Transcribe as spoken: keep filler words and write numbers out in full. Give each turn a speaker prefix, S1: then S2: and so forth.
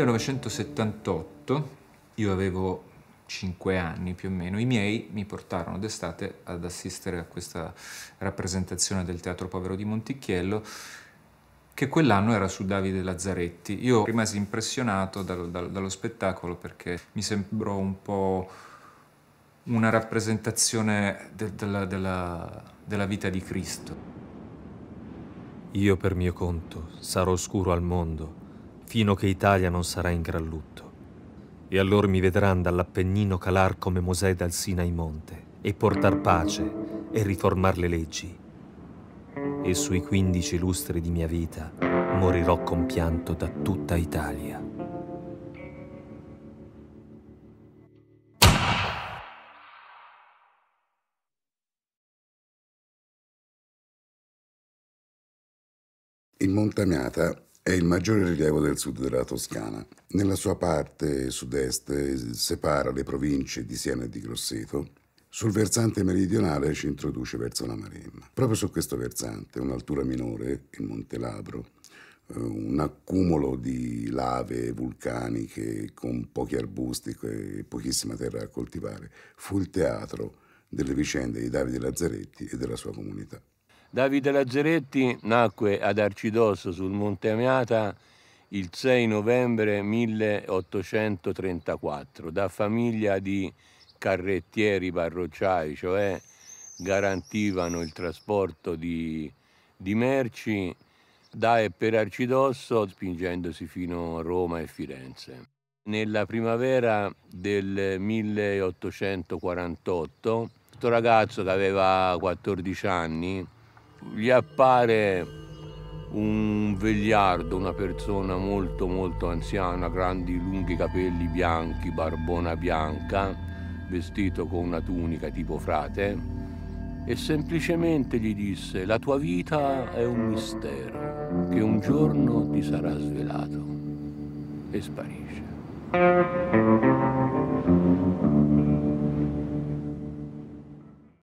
S1: millenovecentosettantotto, io avevo cinque anni più o meno, i miei mi portarono d'estate ad assistere a questa rappresentazione del Teatro Povero di Monticchiello, che quell'anno era su Davide Lazzaretti. Io rimasi impressionato dal, dal, dallo spettacolo perché mi sembrò un po' una rappresentazione de, della, della, della vita di Cristo.
S2: Io per mio conto sarò oscuro al mondo, fino che Italia non sarà in gran lutto. E allora mi vedran dall'Appennino calar come Mosè dal Sinai monte, e portar pace e riformar le leggi. E sui quindici lustri di mia vita morirò compianto da tutta Italia.
S3: Il Monte Amiata è il maggiore rilievo del sud della Toscana. Nella sua parte sud-est separa le province di Siena e di Grosseto. Sul versante meridionale ci introduce verso la Maremma. Proprio su questo versante, un'altura minore, il Monte Labro, un accumulo di lave vulcaniche con pochi arbusti e pochissima terra da coltivare, fu il teatro delle vicende di Davide Lazzaretti e della sua comunità.
S4: Davide Lazzaretti nacque ad Arcidosso sul Monte Amiata il sei novembre milleottocentotrentaquattro da famiglia di carrettieri parrocciai, cioè garantivano il trasporto di, di merci da e per Arcidosso, spingendosi fino a Roma e Firenze. Nella primavera del milleottocentoquarantotto, questo ragazzo che aveva quattordici anni, gli appare un vegliardo, una persona molto molto anziana, grandi lunghi capelli bianchi, barbona bianca, vestito con una tunica tipo frate, e semplicemente gli disse: la tua vita è un mistero che un giorno ti sarà svelato, e sparisce.